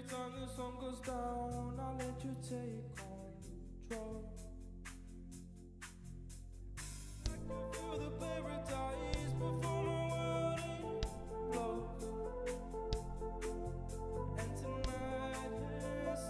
every time the sun goes down, I'll let you take control. I can feel the paradise before my world implodes. And tonight is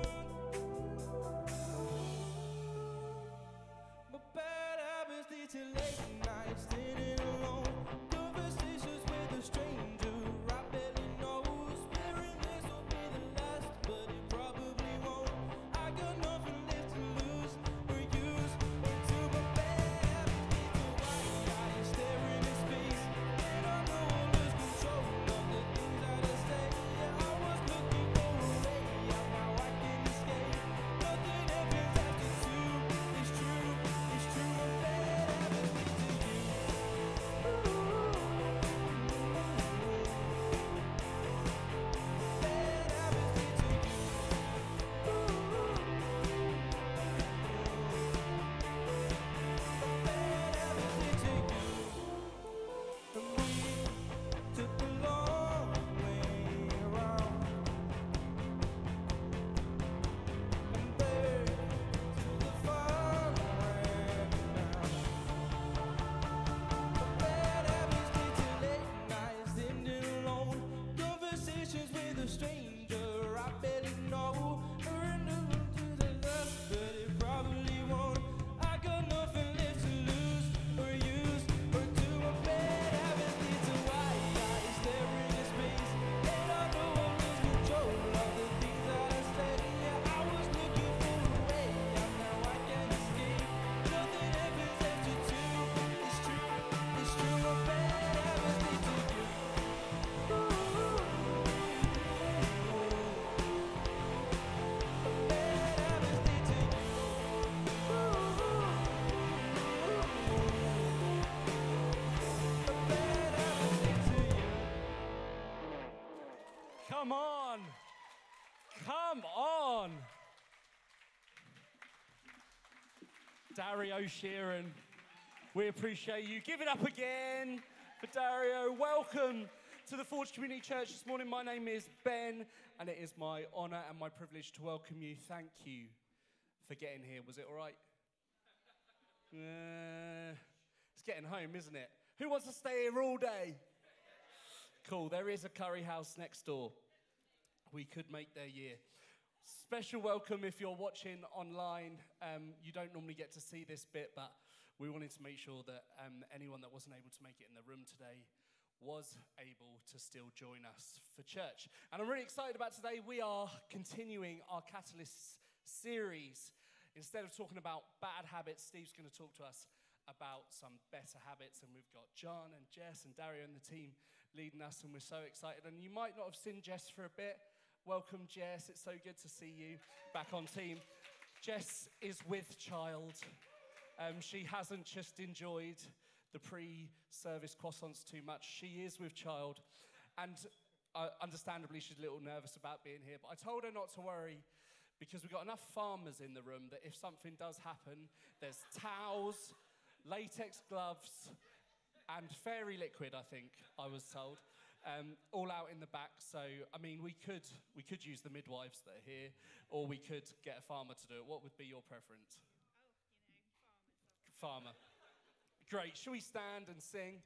my bad habits lead to late nights, sitting alone. Conversations with a stranger I barely know. Swearing this will be the last, but it probably won't. I got nothing left to lose or use. Until my bad habits lead to white eyes staring in space. And I know I lose control of the things that I say. Yeah, I was looking for a way out, now I can escape. Nothing happens after two. It's true, it's true. My bad habits lead to you. Bad habits lead to you. Bad habits lead to you. And we took the long way around. And there till the fun ran out. Bad habits lead to late nights, ending alone. Conversations with a stranger I barely know. Renewed to the lust, but it probably won't. I got nothing left to lose or use. Or do my bad habits lead to white eyes staring in space. And I know I lose control of the things that I say. Yeah, I was looking for a way out, now I can't escape. Nothing happens after two. It's true, it's true. My bad habits lead to you. Bad habits lead to you. Bad habits lead to you. Come on. Come on. Dario Sheeran, we appreciate you. Give it up again for Dario. Welcome to the Forge Community Church this morning. My name is Ben, and it is my honour and my privilege to welcome you. Thank you for getting here. Was it all right? It's getting home, isn't it? Who wants to stay here all day? Cool, there is a curry house next door. We could make their year. Special welcome if you're watching online. You don't normally get to see this bit, but we wanted to make sure that anyone that wasn't able to make it in the room today was able to still join us for church. And I'm really excited about today. We are continuing our Catalysts series. Instead of talking about bad habits, Steve's going to talk to us about some better habits, and we've got John and Jess and Dario and the team leading us, and we're so excited. And you might not have seen Jess for a bit. Welcome, Jess. It's so good to see you back on team. Jess is with child. She hasn't just enjoyed the pre-service croissants too much. She is with child, and understandably she's a little nervous about being here, but I told her not to worry, because we've got enough farmers in the room that if something does happen, there's towels, latex gloves, and fairy liquid, I think, I was told, all out in the back. So, I mean, we could use the midwives that are here, or we could get a farmer to do it. What would be your preference? Oh, farmers. Farmer. Great. Shall we stand and sing?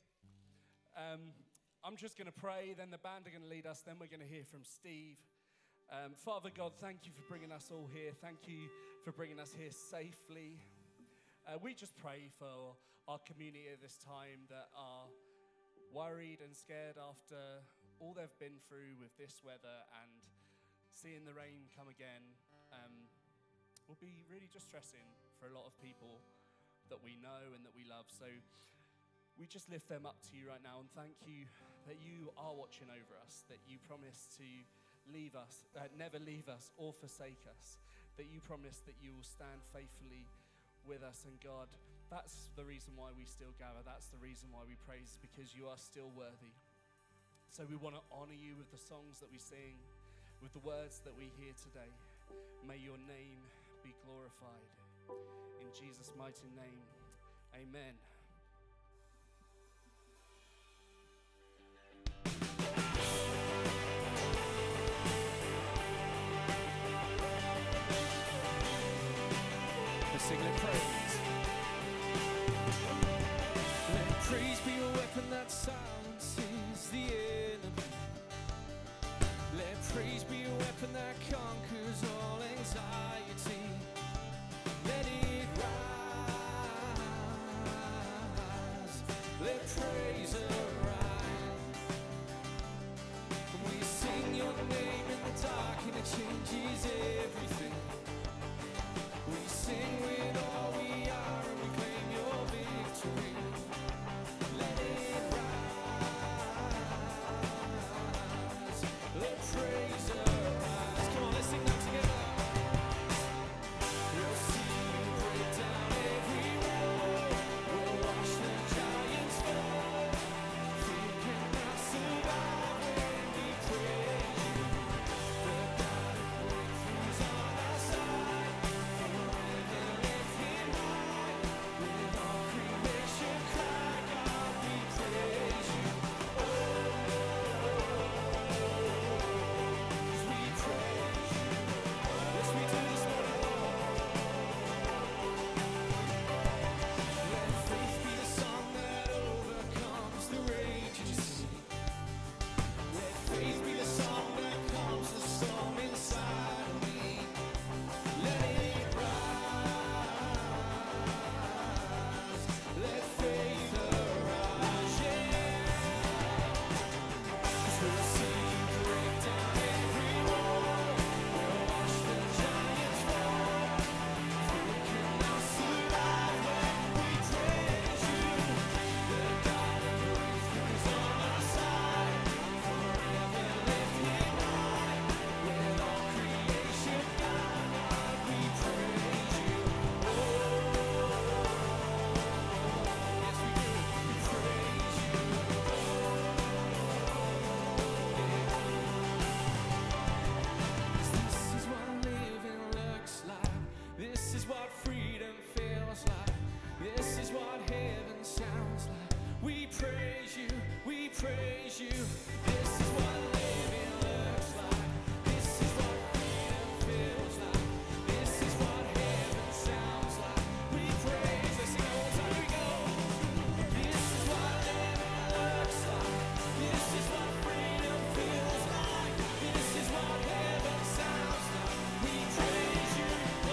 I'm just going to pray, then the band are going to lead us, then we're going to hear from Steve. Father God, thank you for bringing us all here. Thank you for bringing us here safely. We just pray for our community at this time that are worried and scared after all they've been through with this weather, and seeing the rain come again will be really distressing for a lot of people that we know and that we love. So we just lift them up to you right now, and thank you that you are watching over us, that you promise to leave us, never leave us or forsake us, that you promise that you will stand faithfully with us. And God, that's the reason why we still gather. That's the reason why we praise, because you are still worthy. So we want to honor you with the songs that we sing, with the words that we hear today. May your name be glorified. In Jesus' mighty name, amen. talking that changes everything. We sing with all we are and we claim your victory. Let it rise. Let praise arise. Come on, let's sing that together. We'll see you break down every wall. We'll watch the giants fall. Fear cannot survive when we praise you. The God of breakthroughs on our side. Forever lift him high. With all creation cry, God, we praise you. Oh, 'cause we praise you. Yes, we do this morning, Lord. Let faith be the song that overcomes the raging sea. Let faith be the song that calms the storm inside of me. Let it rise. Let faith arise, yeah. 'Cause we'll see you break down every wall. We'll watch the giants fall. Fear cannot survive when we praise you. The God of breakthroughs on our side. Forever lift him high. With all creation God, we praise you. Oh, yes we do. We praise you. This is what living looks like. This is what freedom feels like. This is what heaven sounds like. We praise you, we praise you. This is what living looks like. This is what freedom feels like. This is what heaven sounds like. We praise. Let's sing it all the time. Here we go. This is what living looks like. This is what freedom feels like. This is what heaven sounds like. We praise you.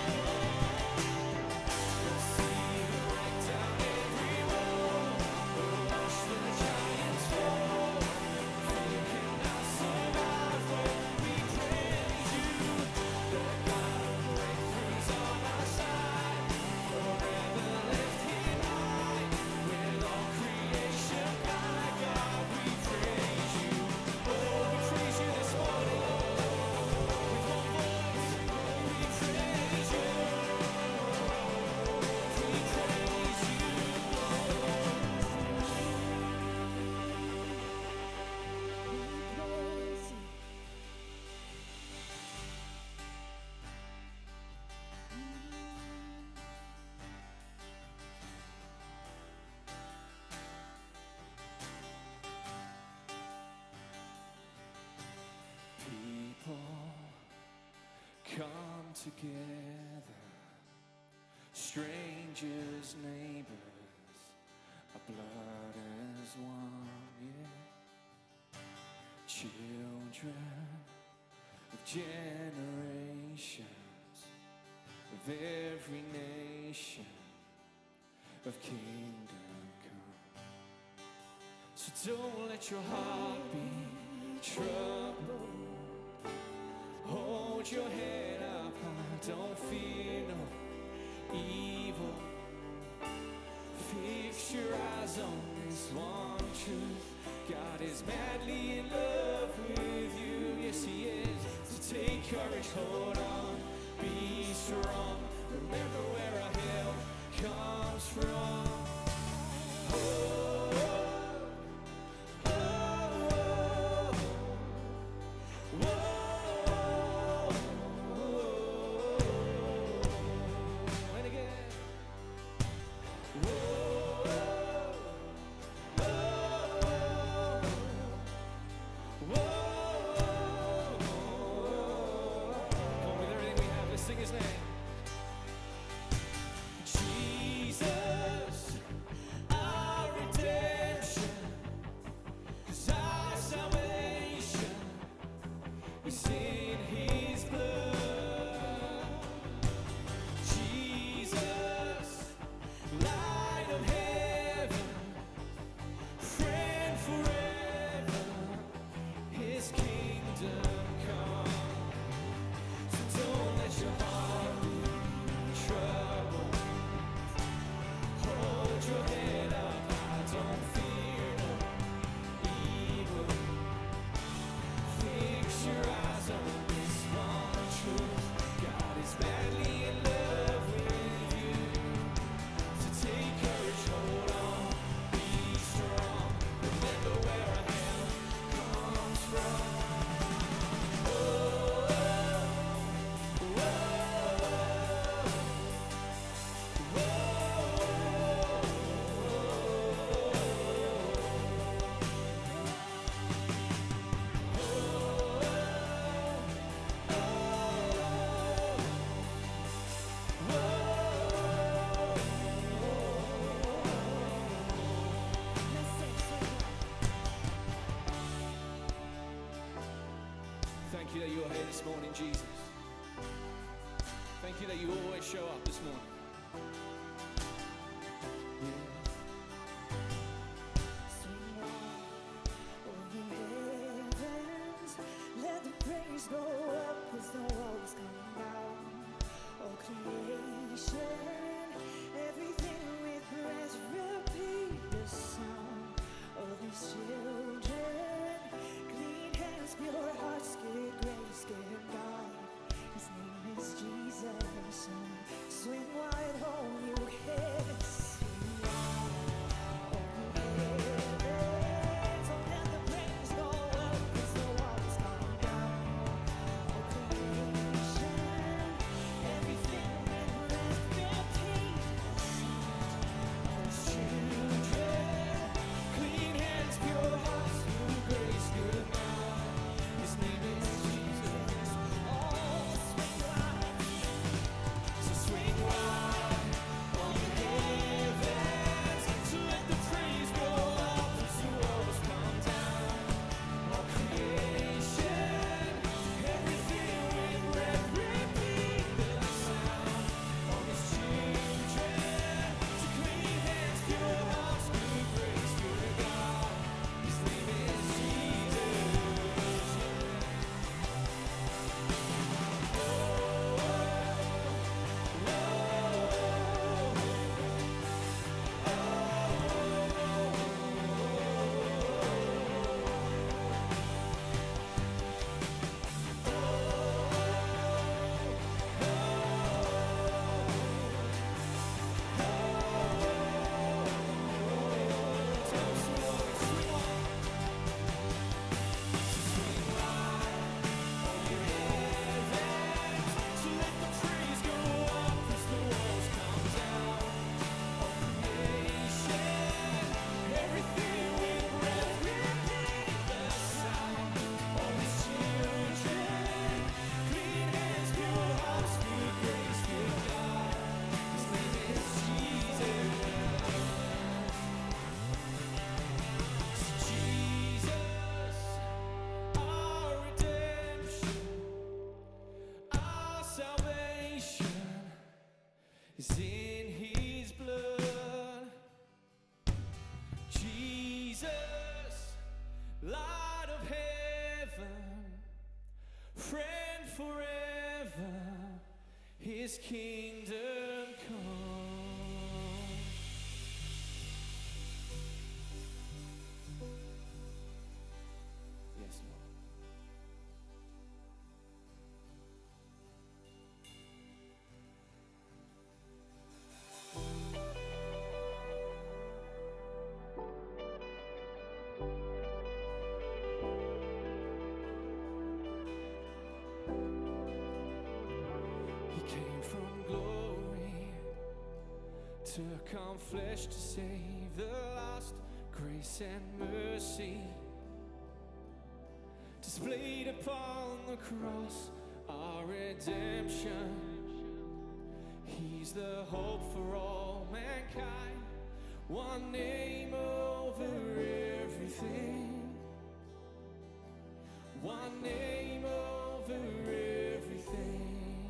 We'll see you break down every wall. We'll watch the giants fall. Fear cannot survive when we praise you. The God of breakthroughs on our side. Forever lift him high. With all creation by God, we praise you. Oh, we praise you this morning, Lord. With one voice, we praise you. We praise you, people come together, strangers, neighbors, our blood is one, yeah. Children of generations, of every nation, of kingdom come. So don't let your heart be troubled. Hold your head up high, don't fear no evil. Fix your eyes on this one truth. God is madly in love with you, yes he is. So take courage, hold on, be strong. Remember where our help comes from. Oh, oh, oh, oh, oh. And again. Whoa, oh, whoa. Come on, with everything we have, let's sing his name. Jesus, our Redeemer. Thank you that you're here this morning, Jesus. Thank you that you always show up this morning. Let the praise go up as the walls come down. All creation, everything with breath, repeat the sound of these children. Clean hands, pure hearts, give grace, give God. His name is Jesus. Swing wide, hold your heads. Swing wide, hold your heads. Oh, let the praise go up as the walls come down. All creation, everything with breath, repeat the sound of these children. Clean hands, pure hearts, new grace, good God. His name is Jesus. Oh, swing wide. So swing wide on your heavens. So let the praise go up as the walls come down. All creation, everything with breath, repeat the sound of His children. So clean hands, pure hearts, good grace, good God. His name is Jesus. So let the praise go up as the walls come down. All creation, everything with breath, repeat the sound of His children. Clean hands, pure hearts, good grace, good God. His name is Jesus. Jesus, our redemption, our salvation is in His blood. Jesus, light of heaven, friend forever, His kingdom come. Yes, Lord. He came from glory to come flesh to save the lost. Grace and mercy displayed upon the cross, our redemption. He's the hope for all mankind. One name over everything. One name over everything.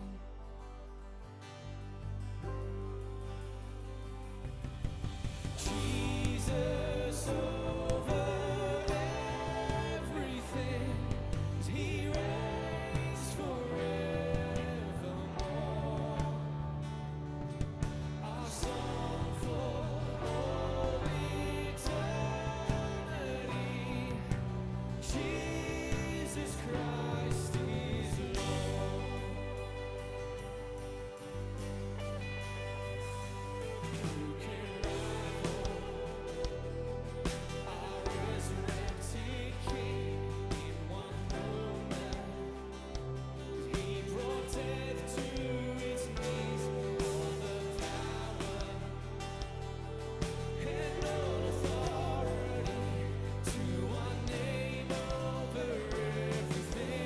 Jesus over everything. 'Cause He reigns forevermore. Our song for all eternity. Jesus Christ is Lord. Who can rival our resurrected King in one moment? He brought death to its knees. All the power and all authority to one name over everything.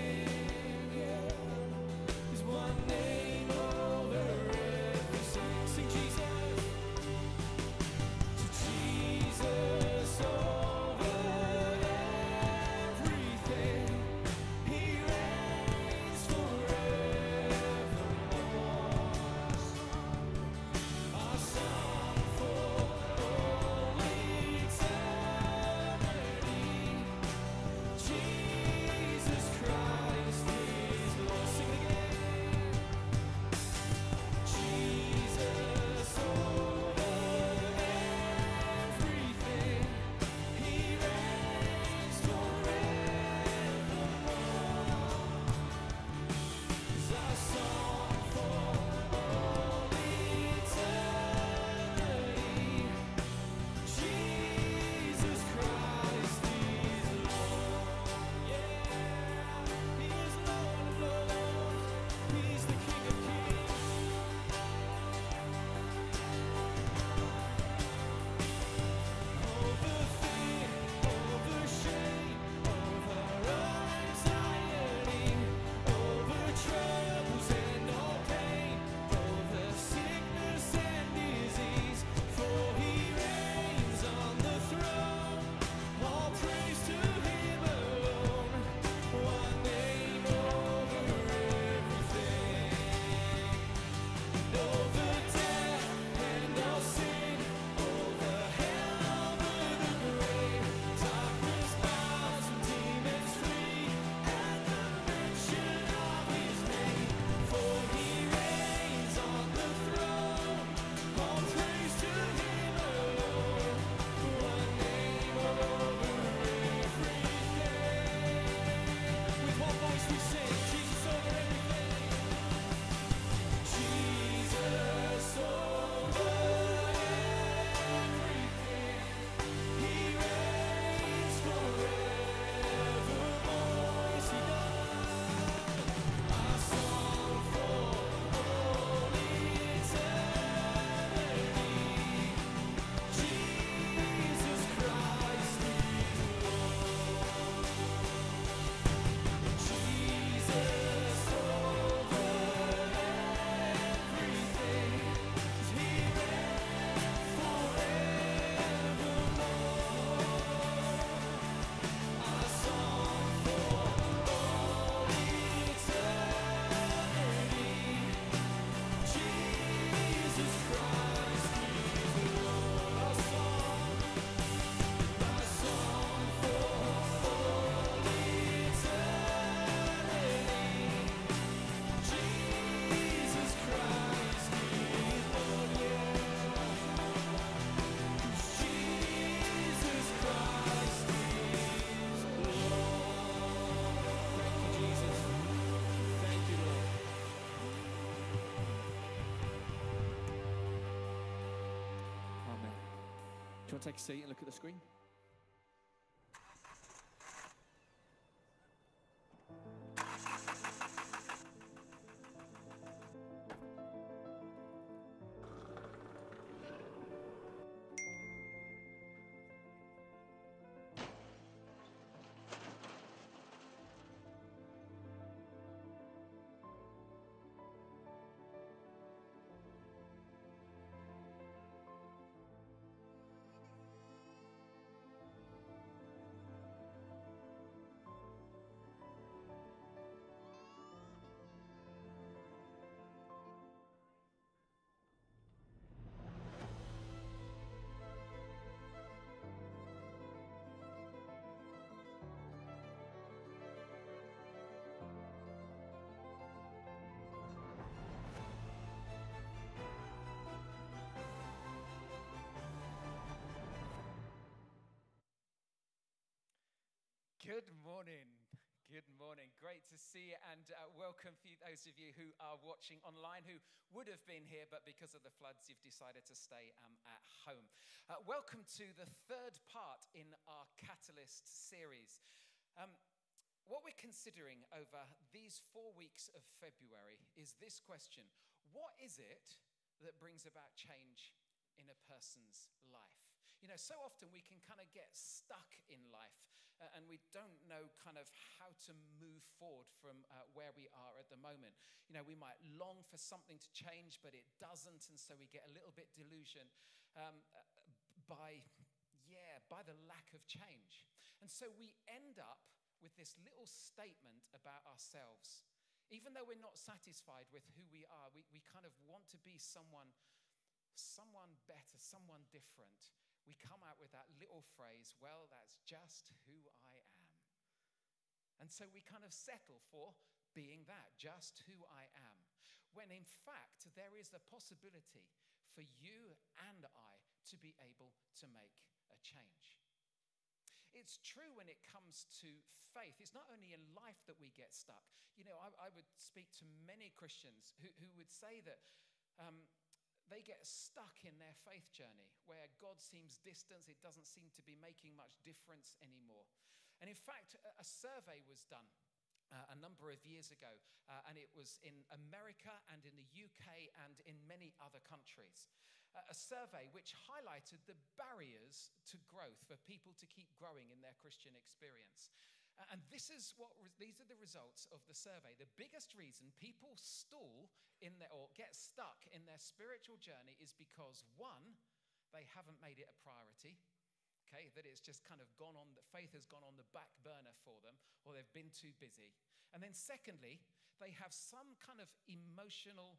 you want to take a seat and look at the screen? Good morning. Good morning. Great to see you, and welcome for those of you who are watching online who would have been here, but because of the floods, you've decided to stay at home. Welcome to the third part in our Catalyst series. What we're considering over these 4 weeks of February is this question: what is it that brings about change in a person's life? You know, so often we can kind of get stuck in life and we don't know kind of how to move forward from where we are at the moment. You know, we might long for something to change, but it doesn't, and so we get a little bit delusioned by the lack of change. And so we end up with this little statement about ourselves. Even though we're not satisfied with who we are, we kind of want to be someone better, someone different. We come out with that little phrase, well, that's just who I am. And so we kind of settle for being that, just who I am. When in fact, there is a possibility for you and I to be able to make a change. It's true when it comes to faith. It's not only in life that we get stuck. You know, I would speak to many Christians who would say that they get stuck in their faith journey where God seems distant. It doesn't seem to be making much difference anymore. And in fact, a survey was done a number of years ago, and it was in America and in the UK and in many other countries. A survey which highlighted the barriers to growth for people to keep growing in their Christian experience. And these are the results of the survey. The biggest reason people stall or get stuck in their spiritual journey is because, one, they haven't made it a priority. Okay, that it's just kind of faith has gone on the back burner for them, or they've been too busy. And then secondly, they have some kind of emotional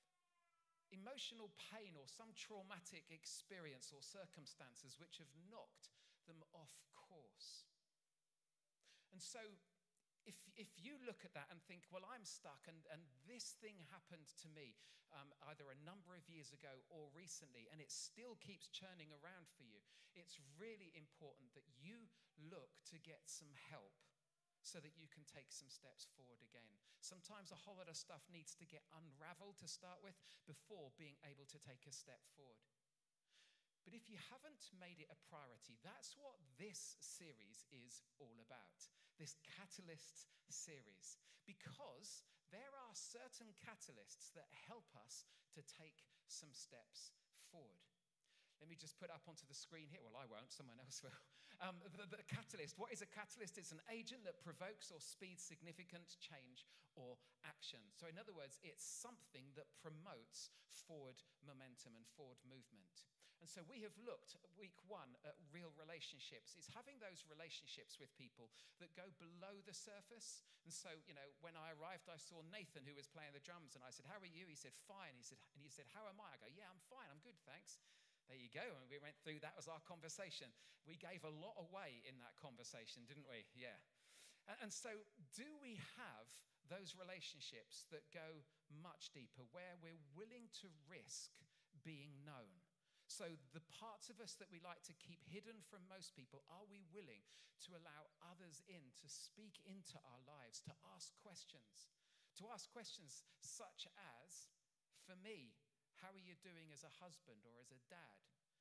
pain or some traumatic experience or circumstances which have knocked them off course. And so if you look at that and think, well, I'm stuck and this thing happened to me either a number of years ago or recently, and it still keeps churning around for you, it's really important that you look to get some help so that you can take some steps forward again. Sometimes a whole lot of stuff needs to get unraveled to start with before being able to take a step forward. But if you haven't made it a priority, that's what this series is all about, this Catalyst series, because there are certain catalysts that help us to take some steps forward. Let me just put up onto the screen here. Well, I won't, someone else will. The catalyst. What is a catalyst? It's an agent that provokes or speeds significant change or action. So in other words, it's something that promotes forward momentum and forward movement. And so we have looked at week 1 at real relationships. It's having those relationships with people that go below the surface. And so, you know, when I arrived, I saw Nathan, who was playing the drums, and I said, "How are you?" He said, "Fine." He said, "How am I?" I go, "Yeah, I'm fine. I'm good, thanks." There you go. And we went through, that was our conversation. We gave a lot away in that conversation, didn't we? Yeah. And so do we have those relationships that go much deeper, where we're willing to risk being known? So the parts of us that we like to keep hidden from most people, are we willing to allow others in, to speak into our lives, to ask questions? To ask questions such as, for me, how are you doing as a husband or as a dad?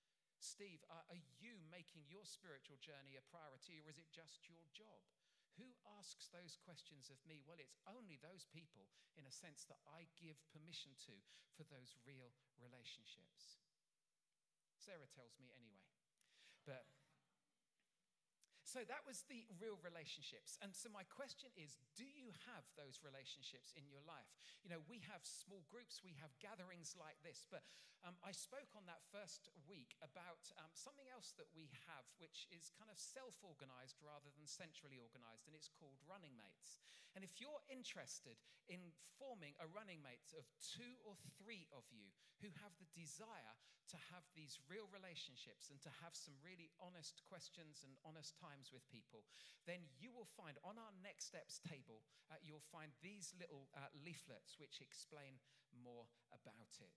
Steve, are you making your spiritual journey a priority, or is it just your job? Who asks those questions of me? Well, it's only those people, in a sense, that I give permission to for those real relationships. Sarah tells me anyway. But so that was the real relationships. And so my question is, do you have those relationships in your life? You know, we have small groups, we have gatherings like this, but I spoke on that first week about something else that we have, which is kind of self-organized rather than centrally organized, and it's called running mates. And if you're interested in forming a running mate of 2 or 3 of you who have the desire to have these real relationships and to have some really honest questions and honest times with people, then you will find on our next steps table, you'll find these little leaflets which explain more about it.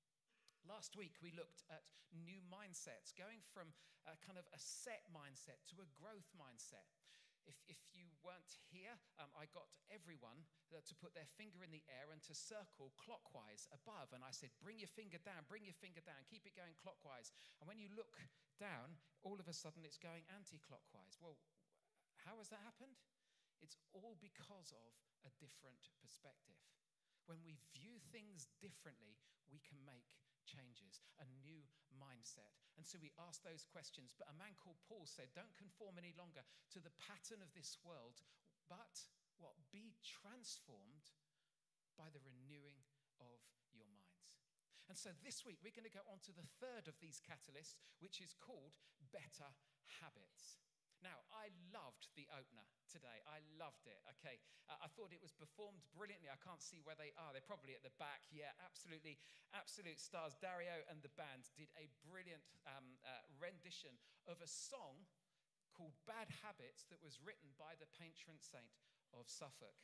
Last week we looked at new mindsets, going from kind of a set mindset to a growth mindset. If you weren't here, I got everyone to put their finger in the air and to circle clockwise above. And I said, bring your finger down, keep it going clockwise. And when you look down, all of a sudden it's going anti-clockwise. Well, how has that happened? It's all because of a different perspective. When we view things differently, we can make changes, a new mindset. And so we ask those questions. But a man called Paul said, don't conform any longer to the pattern of this world, but what? Be transformed by the renewing of your minds. And so this week we're going to go on to the third of these catalysts, which is called better habits. Now, I loved the opener today. I loved it, okay. I thought it was performed brilliantly. I can't see where they are. They're probably at the back. Yeah, absolutely. Absolute stars. Dario and the band did a brilliant rendition of a song called Bad Habits that was written by the patron saint of Suffolk,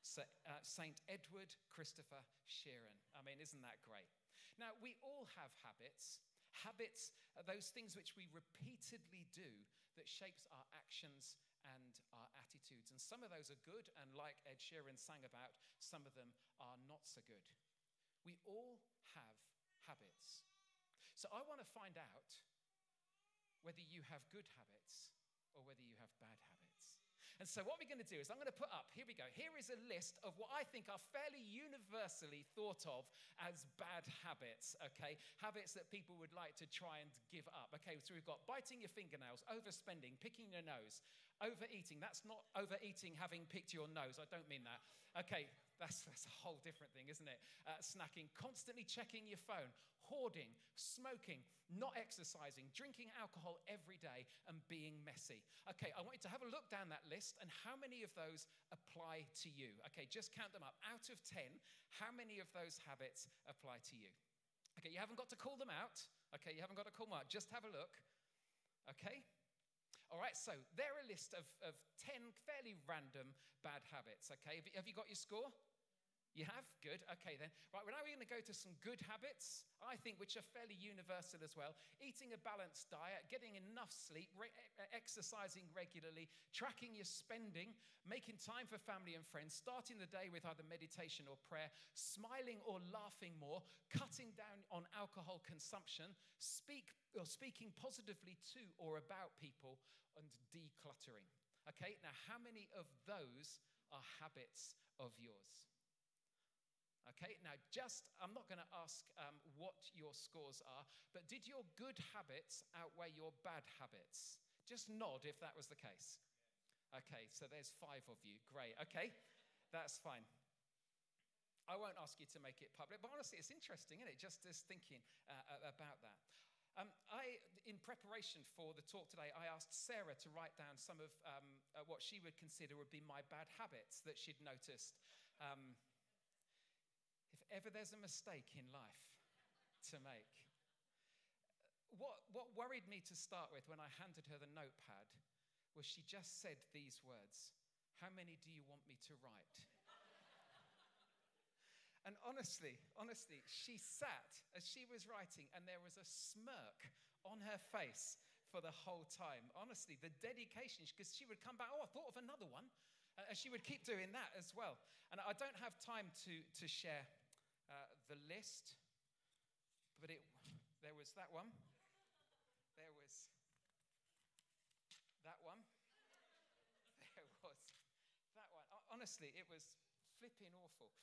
Saint Edward Christopher Sheeran. I mean, isn't that great? Now, we all have habits. Habits are those things which we repeatedly do that shapes our actions and our attitudes. And some of those are good, and like Ed Sheeran sang about, some of them are not so good. We all have habits. So I want to find out whether you have good habits or whether you have bad habits. And so what we're going to do is I'm going to put up, here we go, here is a list of what I think are fairly universally thought of as bad habits, okay? Habits that people would like to try and give up. Okay, so we've got biting your fingernails, overspending, picking your nose, overeating. That's not overeating having picked your nose. I don't mean that. Okay, that's a whole different thing, isn't it? Snacking, constantly checking your phone, hoarding, smoking, not exercising, drinking alcohol every day, and being messy. Okay, I want you to have a look down that list and how many of those apply to you. Okay, just count them up. Out of 10, how many of those habits apply to you? Okay, you haven't got to call them out. Okay, you haven't got to call them out. Just have a look. Okay? All right, so they're a list of 10 fairly random bad habits. Okay, have you got your score? You have? Good. Okay, then. Right, well, now we're going to go to some good habits, I think, which are fairly universal as well. Eating a balanced diet, getting enough sleep, exercising regularly, tracking your spending, making time for family and friends, starting the day with either meditation or prayer, smiling or laughing more, cutting down on alcohol consumption, speaking positively to or about people, and decluttering. Okay, now how many of those are habits of yours? Okay, now I'm not going to ask what your scores are, but did your good habits outweigh your bad habits? Just nod if that was the case. Okay, so there's 5 of you. Great, okay, that's fine. I won't ask you to make it public, but honestly, it's interesting, isn't it? Just thinking about that. In preparation for the talk today, I asked Sarah to write down some of what she would consider would be my bad habits that she'd noticed. If ever there's a mistake in life to make. What worried me to start with when I handed her the notepad was she just said these words, "How many do you want me to write?" And honestly, she sat as she was writing and there was a smirk on her face for the whole time. Honestly, the dedication, because she would come back, "Oh, I thought of another one." And she would keep doing that as well. And I don't have time to share the list, but there was that one. there was that one. There was that one. Honestly, it was flipping awful.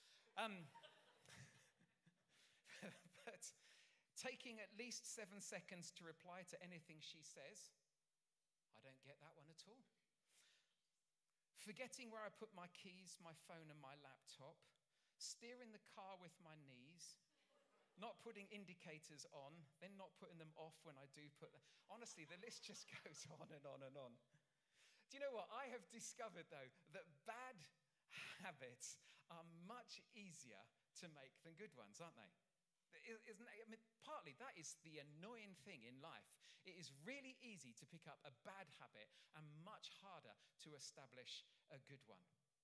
But taking at least 7 seconds to reply to anything she says, I don't get that one at all. Forgetting where I put my keys, my phone, and my laptop. Steering the car with my knees. Not putting indicators on, then not putting them off when I do put them. Honestly, the list just goes on and on and on. Do you know what? I have discovered, though, that bad habits are much easier to make than good ones, aren't they? Partly that is the annoying thing in life. It is really easy to pick up a bad habit and much harder to establish a good one.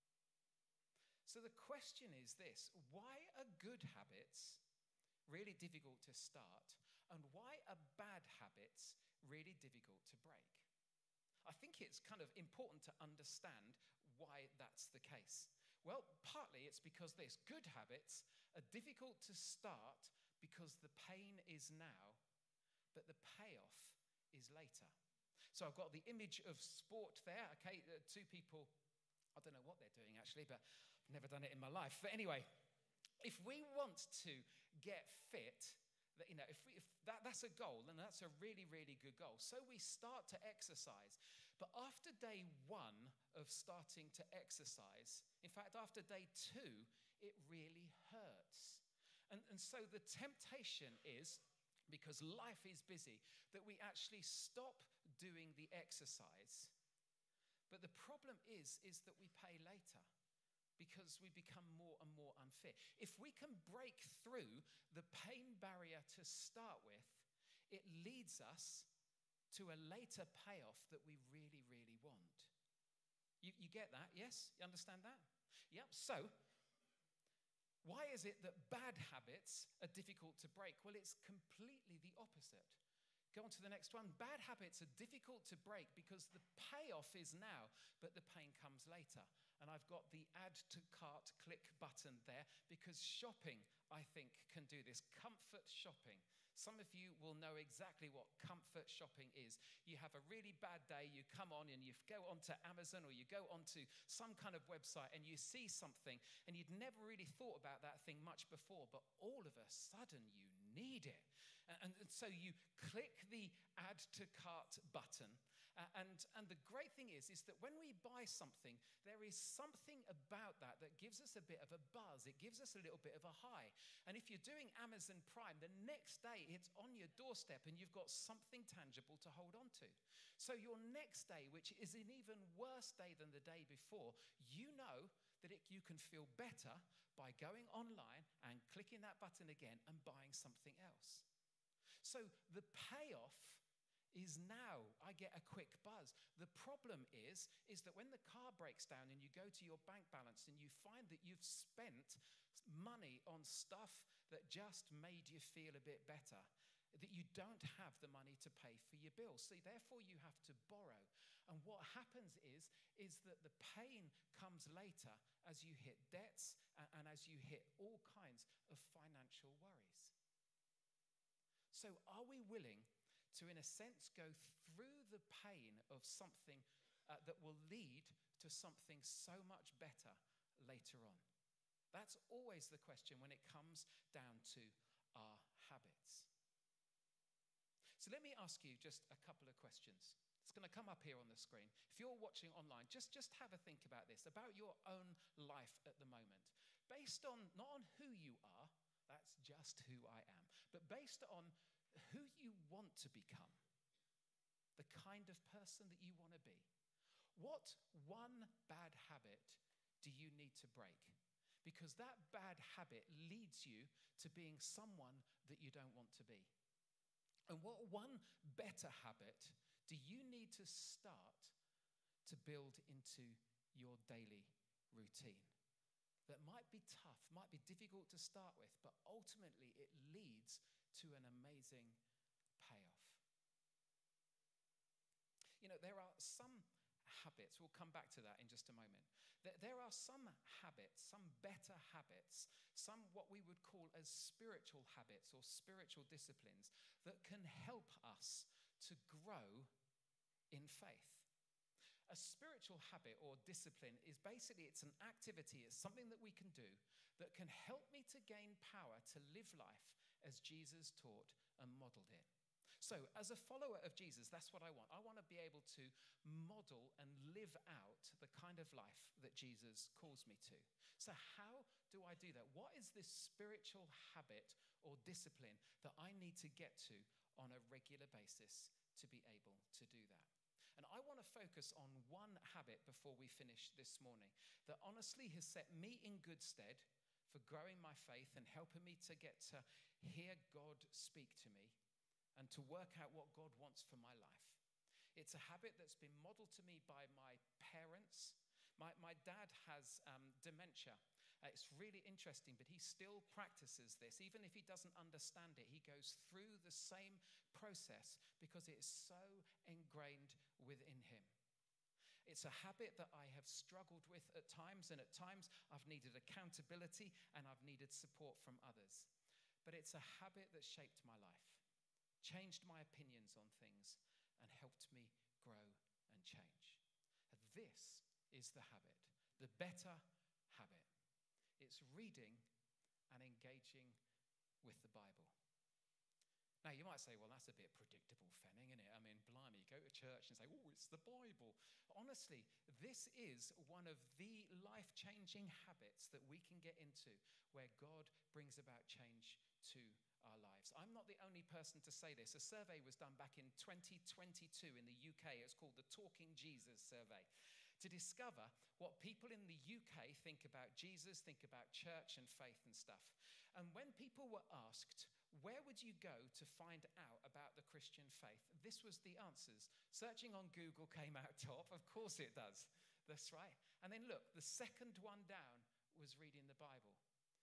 So the question is this: why are good habits really difficult to start, and why are bad habits really difficult to break? I think it's kind of important to understand why that's the case. Well, partly it's because good habits are difficult to start because the pain is now, but the payoff is later. So I've got the image of sport there, okay? Two people, I don't know what they're doing actually, but I've never done it in my life. But anyway, if we want to get fit, if that's a goal, and that's a really, really good goal. So we start to exercise. But after day 1 of starting to exercise, in fact, after day 2, it really hurts. And so the temptation is, because life is busy, that we actually stop doing the exercise. But the problem is that we pay later, because we become more and more unfit. If we can break through the pain barrier to start with, it leads us to a later payoff that we really, really want. You get that? Yes? You understand that? Yep. So, why is it that bad habits are difficult to break? Well, it's completely the opposite. Go on to the next one. Bad habits are difficult to break because the payoff is now, but the pain comes later. And I've got the add to cart click button there because shopping, I think, can do this. Comfort shopping. Some of you will know exactly what comfort shopping is. You have a really bad day, you come on and you go onto Amazon or you go onto some kind of website and you see something and you'd never really thought about that thing much before, but all of a sudden you need it. And so you click the add to cart button. And the great thing is that when we buy something, there is something about that gives us a bit of a buzz. It gives us a little bit of a high. And if you're doing Amazon Prime, the next day it's on your doorstep and you've got something tangible to hold on to. So your next day, which is an even worse day than the day before, you know that you can feel better by going online and clicking that button again and buying something else. So the payoff is now I get a quick buzz. The problem is that when the car breaks down and you go to your bank balance and you find that you've spent money on stuff that just made you feel a bit better, that you don't have the money to pay for your bills. So therefore you have to borrow. And what happens is that the pain comes later as you hit debts and as you hit all kinds of financial worries. So are we willing to, in a sense, go through the pain of something that will lead to something so much better later on? That's always the question when it comes down to our habits. So let me ask you just a couple of questions. It's going to come up here on the screen. If you're watching online, just have a think about this, about your own life at the moment. Based on, not on who you are, that's just who I am, but based on who you want to become, the kind of person that you want to be. What one bad habit do you need to break? Because that bad habit leads you to being someone that you don't want to be. And what one better habit do you need to start to build into your daily routine? That might be tough, might be difficult to start with, but ultimately it leads to an amazing payoff. You know, there are some habits, we'll come back to that in just a moment. There are some habits, some better habits, some what we would call as spiritual habits or spiritual disciplines that can help us to grow in faith. A spiritual habit or discipline is basically, it's an activity, it's something that we can do that can help me to gain power to live life as Jesus taught and modeled it. So, as a follower of Jesus, that's what I want. I want to be able to model and live out the kind of life that Jesus calls me to. So, how do I do that? What is this spiritual habit or discipline that I need to get to on a regular basis to be able to do that? And I want to focus on one habit before we finish this morning that honestly has set me in good stead for growing my faith and helping me to get to hear God speak to me and to work out what God wants for my life. It's a habit that's been modeled to me by my parents. My dad has dementia. It's really interesting, but he still practices this. Even if he doesn't understand it, he goes through the same process because it is so ingrained within him. It's a habit that I have struggled with at times, and at times I've needed accountability and I've needed support from others. But it's a habit that shaped my life, changed my opinions on things, and helped me grow and change. This is the habit, the better habit. It's reading and engaging with the Bible. Now, you might say, well, that's a bit predictable, Fenning, isn't it? I mean, blimey, you go to church and say, oh, it's the Bible. Honestly, this is one of the life-changing habits that we can get into where God brings about change to our lives. I'm not the only person to say this. A survey was done back in 2022 in the UK. It's called the Talking Jesus Survey, to discover what people in the UK think about Jesus, think about church and faith and stuff. And when people were asked, where would you go to find out about the Christian faith? This was the answers. Searching on Google came out top. Of course it does. That's right. And then look, the second one down was reading the Bible,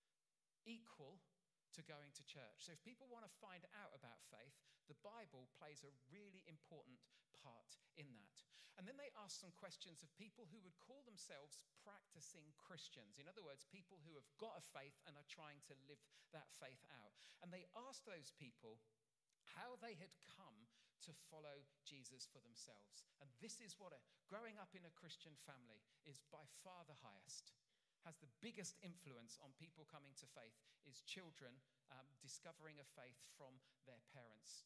equal to going to church. So if people want to find out about faith, the Bible plays a really important part in that. And then they asked some questions of people who would call themselves practising Christians. In other words, people who have got a faith and are trying to live that faith out. And they asked those people how they had come to follow Jesus for themselves. And this is what growing up in a Christian family is by far the highest. Has the biggest influence on people coming to faith is children discovering a faith from their parents.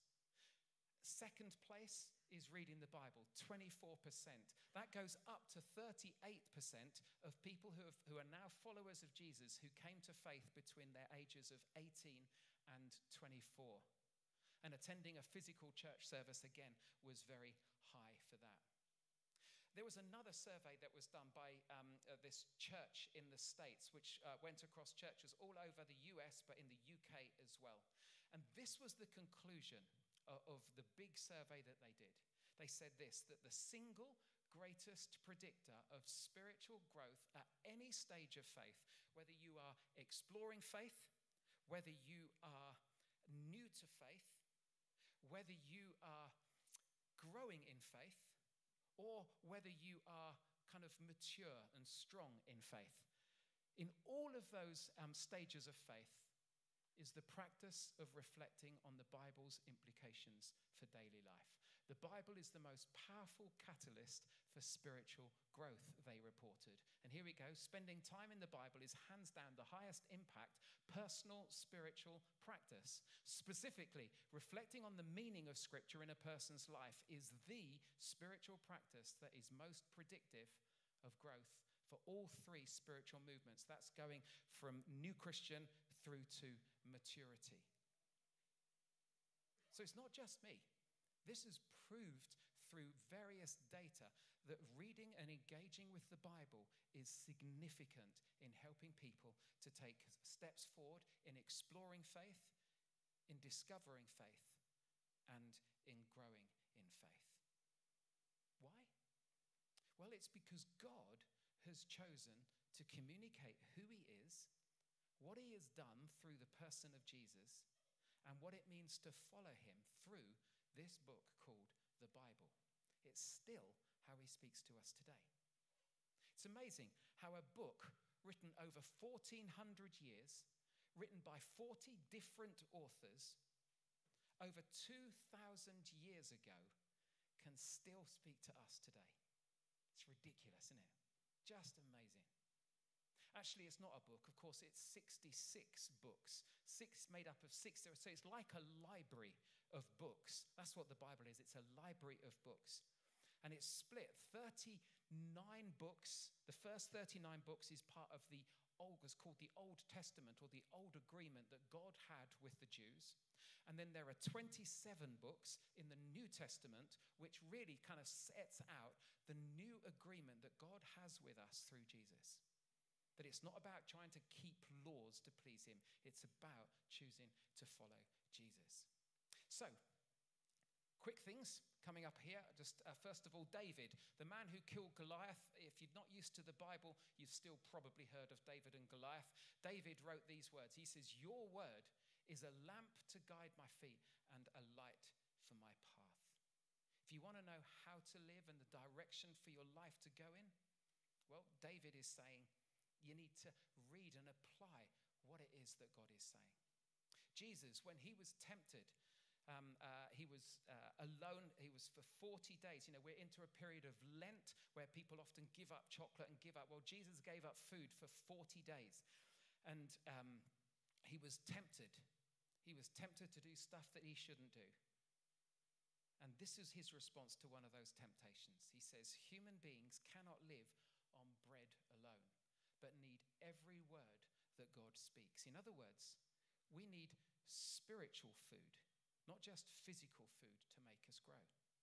Second place is reading the Bible, 24%. That goes up to 38% of people who are now followers of Jesus who came to faith between their ages of 18 and 24. And attending a physical church service, again, was very high for that. There was another survey that was done by this church in the States, which went across churches all over the US, but in the UK as well. And this was the conclusion of the big survey that they did. They said this, that the single greatest predictor of spiritual growth at any stage of faith, whether you are exploring faith, whether you are new to faith, whether you are growing in faith, or whether you are kind of mature and strong in faith. In all of those stages of faith is the practice of reflecting on the Bible's implications for daily life. The Bible is the most powerful catalyst for spiritual growth, they reported. And here we go, spending time in the Bible is hands down the highest impact personal spiritual practice. Specifically, reflecting on the meaning of Scripture in a person's life is the spiritual practice that is most predictive of growth for all three spiritual movements. That's going from new Christian through to maturity. So it's not just me. This is proved through various data that reading and engaging with the Bible is significant in helping people to take steps forward in exploring faith, in discovering faith, and in growing in faith. Why? Well, it's because God has chosen to communicate who he is, what he has done through the person of Jesus, and what it means to follow him through this book called the Bible. It's still how he speaks to us today. It's amazing how a book written over 1,400 years, written by 40 different authors, over 2,000 years ago can still speak to us today. It's ridiculous, isn't it? Just amazing. Actually, it's not a book. Of course, it's 66 books, made up of 6. So it's like a library of books. That's what the Bible is. It's a library of books. And it's split 39 books. The first 39 books is part of the old, was called the Old Testament, or the Old Agreement that God had with the Jews. And then there are 27 books in the New Testament, which really kind of sets out the new agreement that God has with us through Jesus. That it's not about trying to keep laws to please him. It's about choosing to follow Jesus. So, quick things coming up here. Just first of all, David, the man who killed Goliath. If you're not used to the Bible, you've still probably heard of David and Goliath. David wrote these words. He says, "Your word is a lamp to guide my feet and a light for my path." If you want to know how to live and the direction for your life to go in, well, David is saying, you need to read and apply what it is that God is saying. Jesus, when he was tempted, he was alone. He was for 40 days. You know, we're into a period of Lent where people often give up chocolate and give up. Well, Jesus gave up food for 40 days. And he was tempted. He was tempted to do stuff that he shouldn't do. And this is his response to one of those temptations. He says, human beings cannot live on bread alone, but need every word that God speaks. In other words, we need spiritual food, not just physical food to make us grow.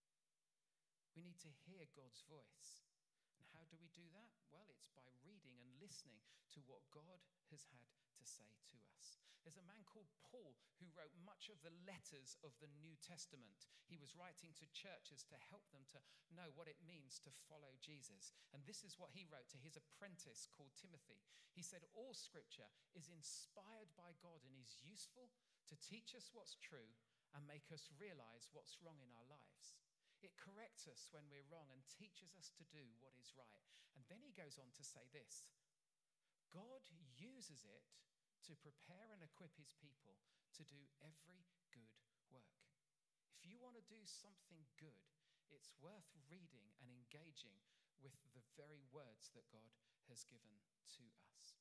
We need to hear God's voice. And how do we do that? Well, it's by reading and listening to what God has had to say to us. There's a man called Paul who wrote much of the letters of the New Testament. He was writing to churches to help them to know what it means to follow Jesus. And this is what he wrote to his apprentice called Timothy. He said, all scripture is inspired by God and is useful to teach us what's true and make us realize what's wrong in our lives. It corrects us when we're wrong and teaches us to do what is right. And then he goes on to say this, God uses it to prepare and equip his people to do every good work. If you want to do something good, it's worth reading and engaging with the very words that God has given to us.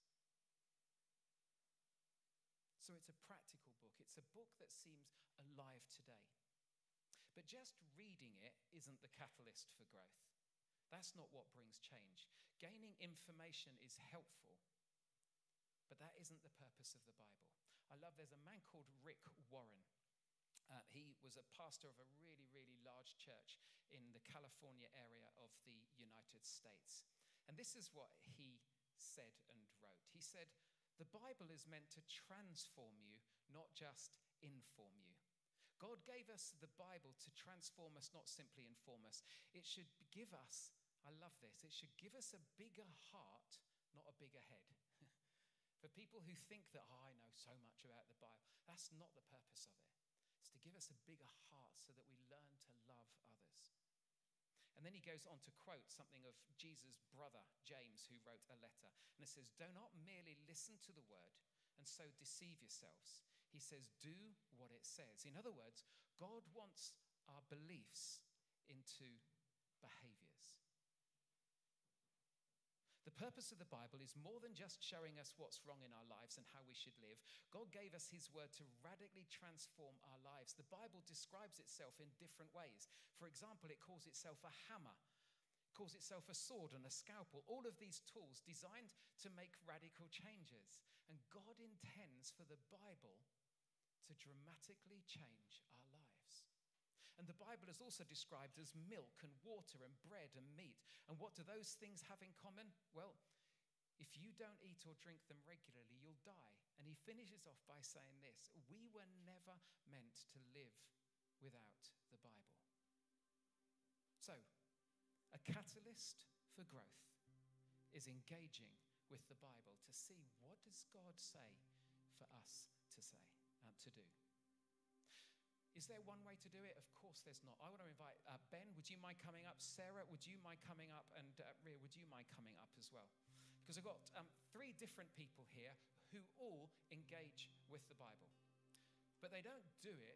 So it's a practical book. It's a book that seems alive today. But just reading it isn't the catalyst for growth. That's not what brings change. Gaining information is helpful, but that isn't the purpose of the Bible. There's a man called Rick Warren. He was a pastor of a really, really large church in the California area of the United States. And this is what he said and wrote. He said, the Bible is meant to transform you, not just inform you. God gave us the Bible to transform us, not simply inform us. It should give us, I love this, it should give us a bigger heart, not a bigger head. For people who think that, I know so much about the Bible, that's not the purpose of it. It's to give us a bigger heart so that we learn to love others. And then he goes on to quote something of Jesus' brother, James, who wrote a letter. And it says, do not merely listen to the word and so deceive yourselves. He says, do what it says. In other words, God wants our beliefs into behaviours. The purpose of the Bible is more than just showing us what's wrong in our lives and how we should live. God gave us his word to radically transform our lives. The Bible describes itself in different ways. For example, it calls itself a hammer, calls itself a sword and a scalpel. All of these tools designed to make radical changes. And God intends for the Bible to dramatically change our lives. And the Bible is also described as milk and water and bread and meat. And what do those things have in common? Well, if you don't eat or drink them regularly, you'll die. And he finishes off by saying this, we were never meant to live without the Bible. So, a catalyst for growth is engaging with the Bible to see what does God say for us to do. Is there one way to do it? Of course there's not. I want to invite Ben, would you mind coming up? Sarah, would you mind coming up? And Ria, would you mind coming up as well? Because I've got 3 different people here who all engage with the Bible. But they don't do it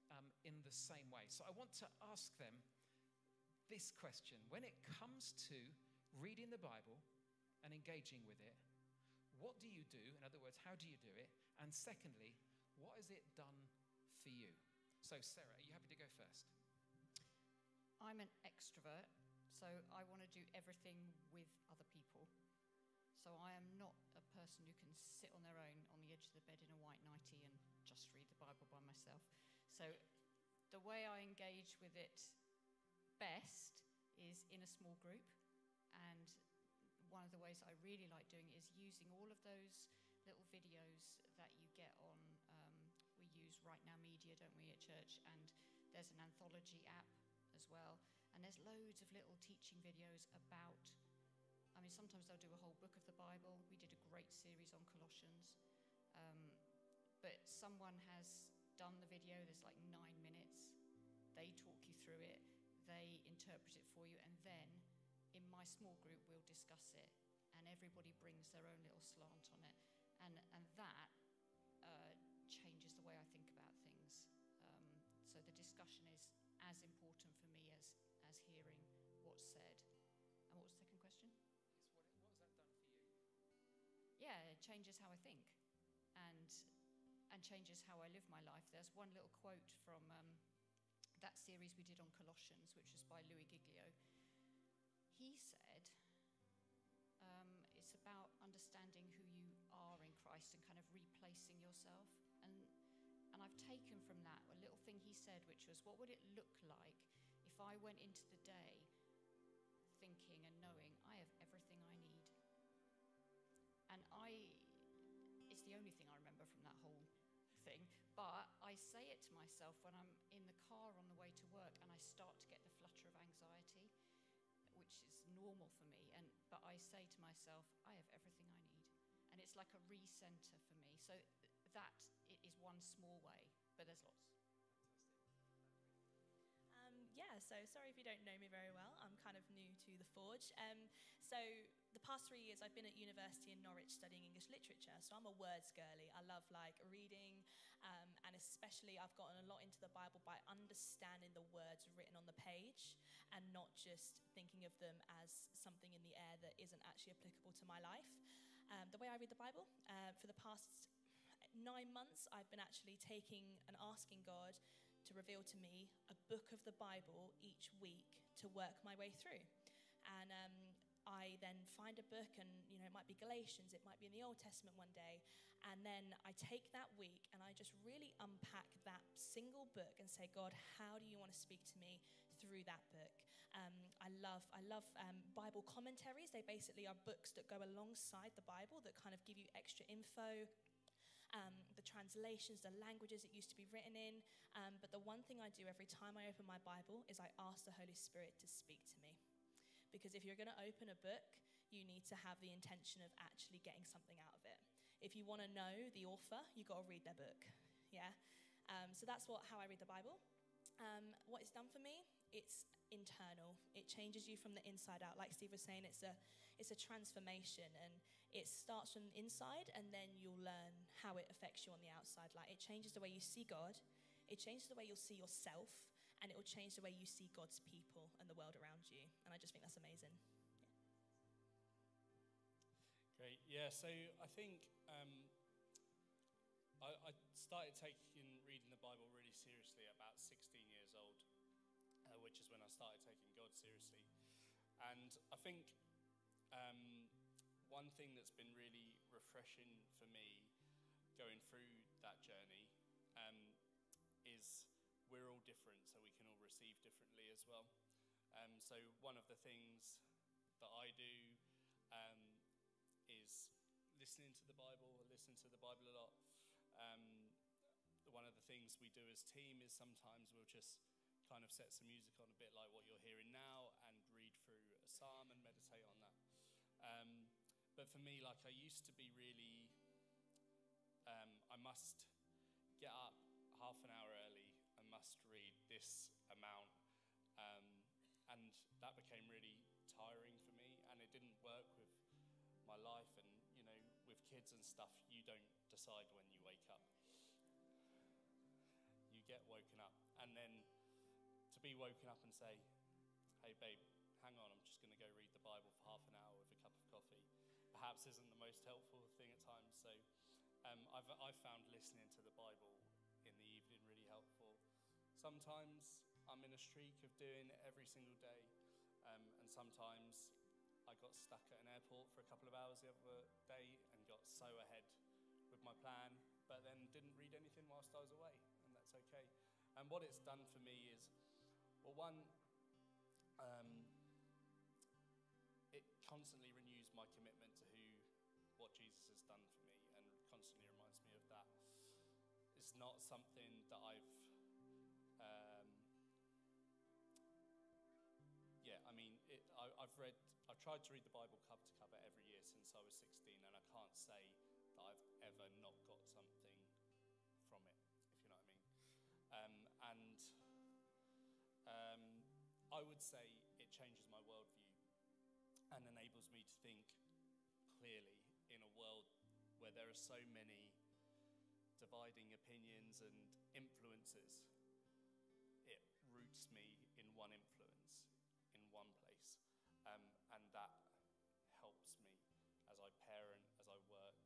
in the same way. So I want to ask them this question. When it comes to reading the Bible and engaging with it, what do you do? In other words, how do you do it? And secondly, what has it done for you? So Sarah, are you happy to go first? I'm an extrovert, so I want to do everything with other people. So I am not a person who can sit on their own on the edge of the bed in a white nightie and just read the Bible by myself. So the way I engage with it best is in a small group, and one of the ways I really like doing it is using all of those little videos that you get on, we use Right Now Media, don't we, at church, and there's an anthology app as well, and there's loads of little teaching videos about, I mean, sometimes they'll do a whole book of the Bible. We did a great series on Colossians, but someone has done the video, there's like 9 minutes, they talk you through it, they interpret it for you, and then in my small group we'll discuss it, and everybody brings their own little slant on it, and that changes the way I think about things. So the discussion is as important for me as hearing what's said. And what was the second question? What has that done for you? Yeah, it changes how I think, and changes how I live my life. There's one little quote from that series we did on Colossians, which was by Louis Giglio. He said, it's about understanding who you are in Christ and kind of replacing yourself. And I've taken from that a little thing he said, which was, what would it look like if I went into the day thinking and knowing I have everything I need? And it's the only thing I remember from that whole thing, but I say it to myself when I'm in the car on the way to work and I start to get the flutter of anxiety, which is normal for me, but I say to myself, I have everything I need. And it's like a recenter for me. So that it is one small way, but there's lots. Yeah, so sorry if you don't know me very well. I'm kind of new to the Forge. So the past 3 years I've been at university in Norwich studying English literature. So I'm a words girly. I love like reading, and especially I've gotten a lot into the Bible by understanding the words written on the page and not just thinking of them as something in the air that isn't actually applicable to my life. The way I read the Bible, for the past 9 months, I've been actually taking and asking God to reveal to me a book of the Bible each week to work my way through. And I then find a book, and it might be Galatians, it might be in the Old Testament one day, and then I take that week and I just really unpack that single book and say, God, how do you want to speak to me through that book? I love Bible commentaries. They basically are books that go alongside the Bible that kind of give you extra info, the translations, the languages it used to be written in. But the one thing I do every time I open my Bible is I ask the Holy Spirit to speak to me. Because if you're going to open a book, you need to have the intention of actually getting something out of it. If you want to know the author, you've got to read their book. Yeah. So that's how I read the Bible. What it's done for me, it's internal. It changes you from the inside out. Like Steve was saying, it's a transformation, and it starts from the inside, and then you'll learn how it affects you on the outside. Like, it changes the way you see God, it changes the way you'll see yourself, and it will change the way you see God's people and the world around you. And I just think that's amazing. Great. Yeah, so I think I started taking reading the Bible really seriously at about 16 years old, which is when I started taking God seriously. And I think one thing that's been really refreshing for me going through that journey is we're all different, so we can all receive differently as well. So one of the things that I do is listening to the Bible. I listen to the Bible a lot. One of the things we do as team is sometimes we'll just kind of set some music on a bit like what you're hearing now and read through a psalm and meditate on that. But for me, like, I used to be really, I must get up half an hour early and must read this amount. And that became really tiring for me, and it didn't work with my life. And, with kids and stuff, you don't decide when you wake up. You get woken up. And then to be woken up and say, hey babe, hang on, I'm just going to go read the Bible for half an hour with a cup of coffee, perhaps isn't the most helpful thing at times. So I've found listening to the Bible in the evening really helpful. Sometimes I'm in a streak of doing it every single day, and sometimes I got stuck at an airport for a couple of hours the other day and got so ahead with my plan, but then didn't read anything whilst I was away, and that's okay. And what it's done for me is, well, one, it constantly renews my commitment to what Jesus has done for me, and constantly reminds me of that. It's not something that I've tried to read the Bible cover to cover every year since I was 16, and I can't say that I've ever not got something from it, if you know what I mean. I would say it changes my worldview and enables me to think clearly in a world where there are so many dividing opinions and influences. It roots me in one influence, in one place, and that helps me as I parent, as I work,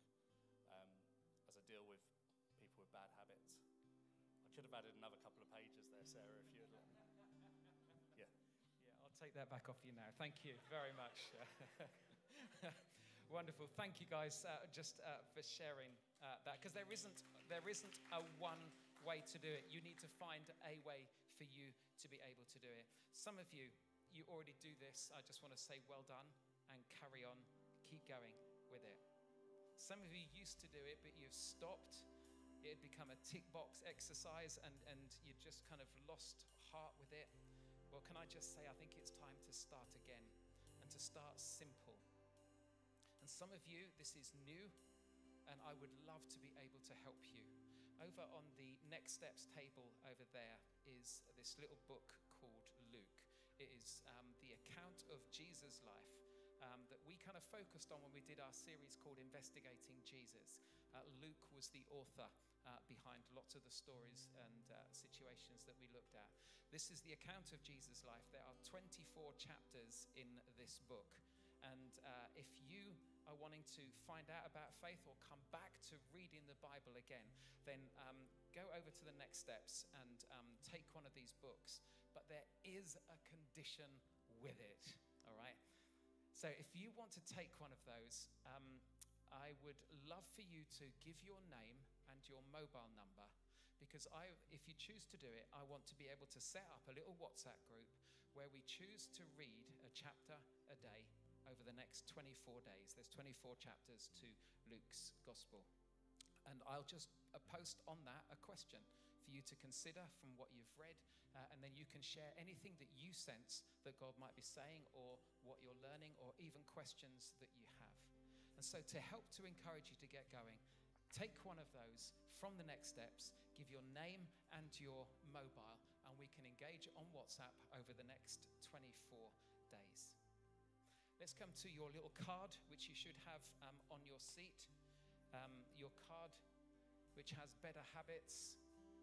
as I deal with people with bad habits. I could have added another couple of pages there, Sarah, if you'd like. Yeah. Yeah, I'll take that back off you now. Thank you very much. Wonderful. Thank you guys for sharing that, because there isn't a one way to do it. You need to find a way for you to be able to do it. Some of you already do this. I just want to say well done and carry on. Keep going with it. Some of you used to do it, but you've stopped. It had become a tick box exercise, and you just kind of lost heart with it. Well, can I just say, I think it's time to start again and to start simple. And some of you, this is new, and I would love to be able to help you. Over on the next steps table over there is this little book called Luke. It is the account of Jesus' life that we kind of focused on when we did our series called Investigating Jesus. Luke was the author behind lots of the stories and situations that we looked at. This is the account of Jesus' life. There are 24 chapters in this book. And if you are wanting to find out about faith or come back to reading the Bible again, then go over to the next steps and take one of these books. But there is a condition with it, all right? So if you want to take one of those, I would love for you to give your name and your mobile number, because if you choose to do it, I want to be able to set up a little WhatsApp group where we choose to read a chapter a day over the next 24 days. There's 24 chapters to Luke's gospel. And I'll just post on that a question for you to consider from what you've read, and then you can share anything that you sense that God might be saying, or what you're learning, or even questions that you have. And so to help to encourage you to get going, take one of those from the next steps, give your name and your mobile, and we can engage on WhatsApp over the next 24 days. Let's come to your little card, which you should have on your seat. Your card, which has better habits.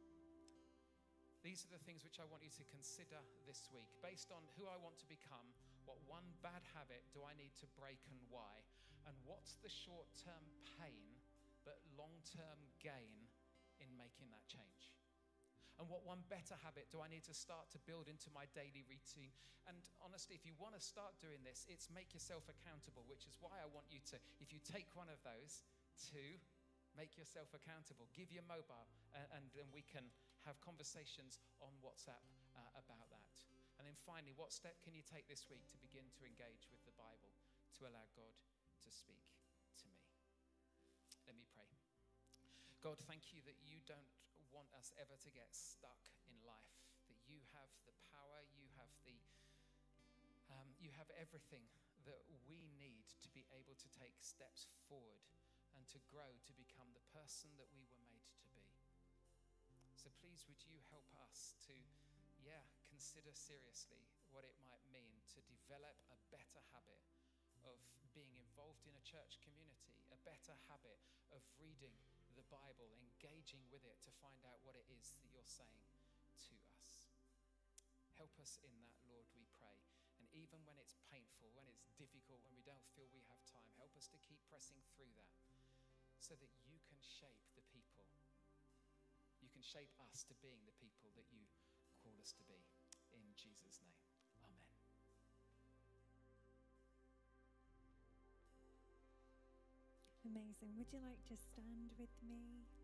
These are the things which I want you to consider this week. Based on who I want to become, what one bad habit do I need to break and why? And what's the short-term pain but long-term gain in making that change? And what one better habit do I need to start to build into my daily routine? And honestly, if you want to start doing this, it's make yourself accountable, which is why I want you to, if you take one of those, to make yourself accountable. Give your mobile, and then we can have conversations on WhatsApp about that. And then finally, what step can you take this week to begin to engage with the Bible, to allow God to speak to me? Let me pray. God, thank you that you don't want us ever to get stuck in life, that you have the power, you have everything that we need to be able to take steps forward and to grow to become the person that we were made to be. So please, would you help us to, consider seriously what it might mean to develop a better habit of being involved in a church community, a better habit of reading the Bible, engaging with it to find out what it is that you're saying to us. Help us in that, Lord, we pray. And even when it's painful, when it's difficult, when we don't feel we have time, help us to keep pressing through that so that you can shape the people. You can shape us to being the people that you call us to be. In Jesus' name, amen. Amazing. Would you like to stand with me?